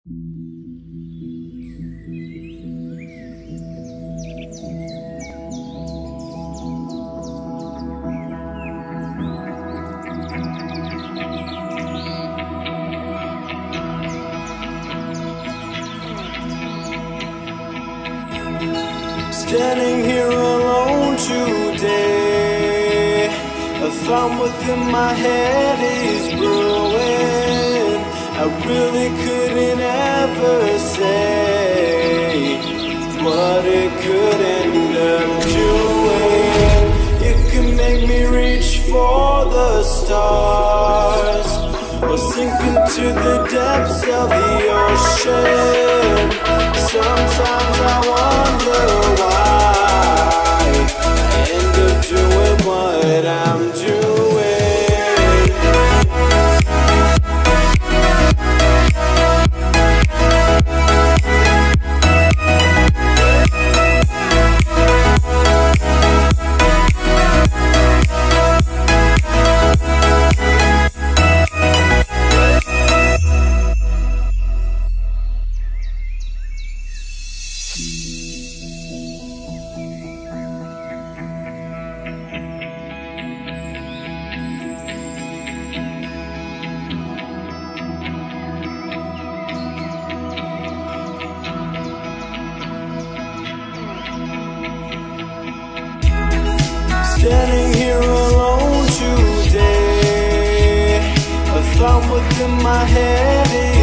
Standing here alone today, a thought within my head is brewing. I really couldn't ever say what it could end up doing. It could make me reach for the stars, or sink into the depths of the ocean. Sometimes I wonder why I end up doing what I'm doing. Standing here alone today, a thought within my head is